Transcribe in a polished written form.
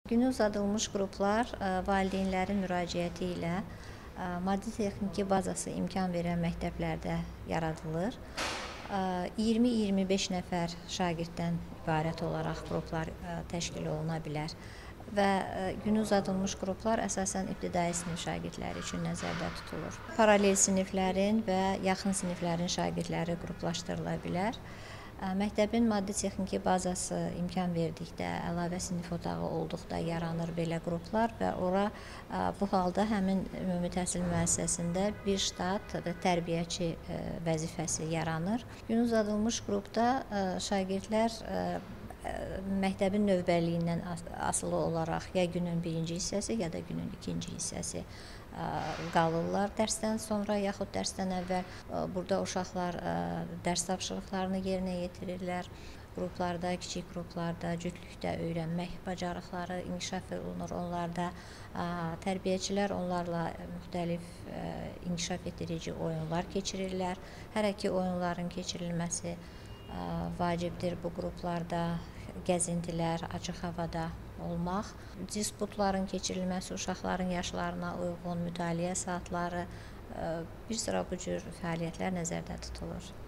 Günü uzadılmış qruplar valideynlərin müraciəti ilə maddi-texniki bazası imkan verən məktəblərdə yaradılır. 20-25 nəfər şagirddən ibarət olaraq qruplar təşkil oluna bilər və günü uzadılmış qruplar əsasən ibtidai sinif şagirdləri üçün nəzərdə tutulur. Paralel siniflərin və yaxın siniflərin şagirdləri qruplaşdırıla bilər. Məktəbin maddi-texniki bazası imkan verdikdə, əlavə sinif otağı olduqda yaranır belə qruplar və ora bu halda həmin ümumi təhsil müəssisəsində bir ştat və tərbiyəçi vəzifəsi yaranır. Gün uzadılmış qrupda şagirdlər məktəbin növbəliyindən asılı olaraq ya günün birinci hissəsi, ya da günün ikinci hissəsi qalırlar dərsdən sonra yaxud dərsdən əvvəl. Burada uşaqlar dərs tapşırıqlarını yerinə yetirirlər. Qruplarda, kiçik qruplarda cütlükdə öyrənmək bacarıqları inkişaf olunur onlarda. Tərbiyəçilər onlarla müxtəlif inkişaf etdirici oyunlar keçirirlər. Hər iki oyunların keçirilməsi vacibdir bu qruplarda. Gəzintilər, açıq havada olmaq, disputların keçirilməsi, uşaqların yaşlarına uyğun mütaliə saatları, bir sıra bu cür fəaliyyətlər nəzərdə tutulur.